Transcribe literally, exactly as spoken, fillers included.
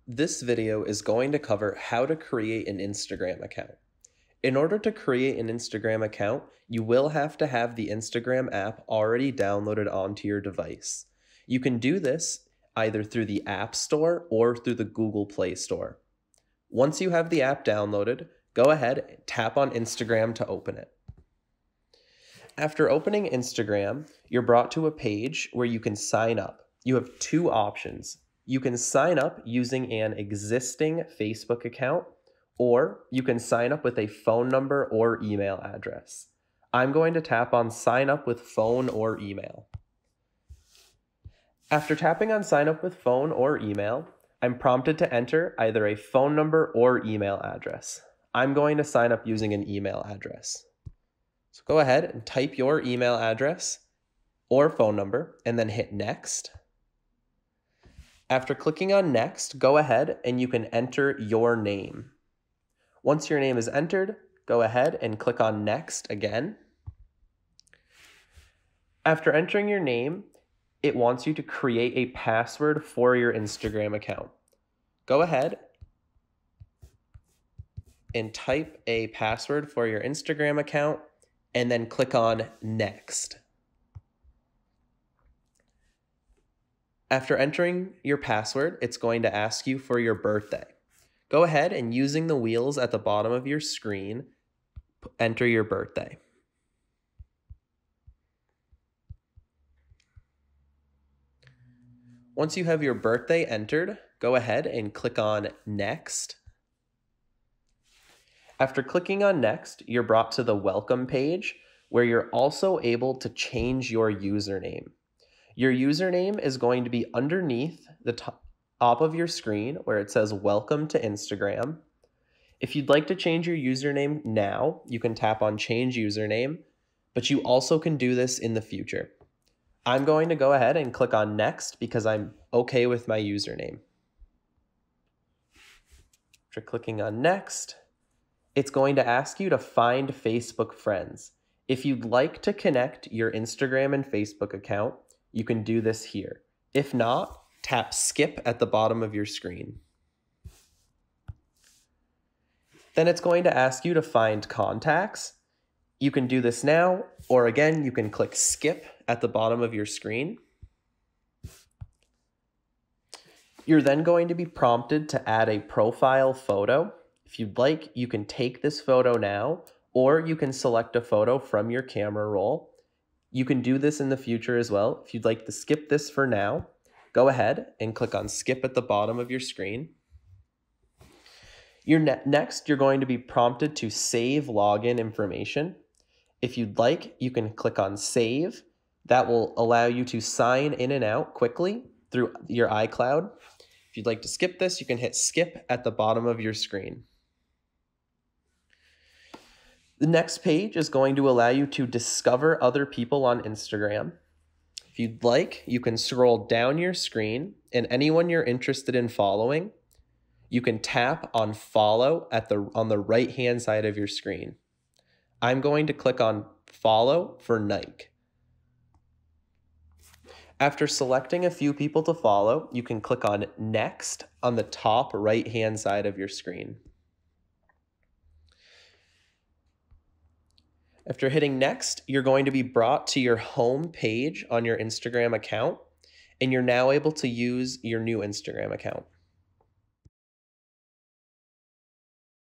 This video is going to cover how to create an Instagram account. In order to create an Instagram account, you will have to have the Instagram app already downloaded onto your device. You can do this either through the App Store or through the Google Play Store. Once you have the app downloaded, go ahead and tap on Instagram to open it. After opening Instagram, you're brought to a page where you can sign up. You have two options. You can sign up using an existing Facebook account, or you can sign up with a phone number or email address. I'm going to tap on sign up with phone or email. After tapping on sign up with phone or email, I'm prompted to enter either a phone number or email address. I'm going to sign up using an email address. So go ahead and type your email address or phone number and then hit next. After clicking on next, go ahead and you can enter your name. Once your name is entered, go ahead and click on next again. After entering your name, it wants you to create a password for your Instagram account. Go ahead and type a password for your Instagram account and then click on next. After entering your password, it's going to ask you for your birthday. Go ahead and using the wheels at the bottom of your screen, enter your birthday. Once you have your birthday entered, go ahead and click on next. After clicking on next, you're brought to the welcome page where you're also able to change your username. Your username is going to be underneath the top of your screen where it says welcome to Instagram. If you'd like to change your username now, you can tap on change username, but you also can do this in the future. I'm going to go ahead and click on next because I'm okay with my username. After clicking on next, it's going to ask you to find Facebook friends. If you'd like to connect your Instagram and Facebook account, you can do this here. If not, tap skip at the bottom of your screen. Then it's going to ask you to find contacts. You can do this now, or again, you can click skip at the bottom of your screen. You're then going to be prompted to add a profile photo. If you'd like, you can take this photo now, or you can select a photo from your camera roll. You can do this in the future as well. If you'd like to skip this for now, go ahead and click on skip at the bottom of your screen. You're ne- next, you're going to be prompted to save login information. If you'd like, you can click on save. That will allow you to sign in and out quickly through your iCloud. If you'd like to skip this, you can hit skip at the bottom of your screen. The next page is going to allow you to discover other people on Instagram. If you'd like, you can scroll down your screen and anyone you're interested in following, you can tap on follow at the, on the right-hand side of your screen. I'm going to click on follow for Nike. After selecting a few people to follow, you can click on next on the top right-hand side of your screen. After hitting next, you're going to be brought to your home page on your Instagram account, and you're now able to use your new Instagram account.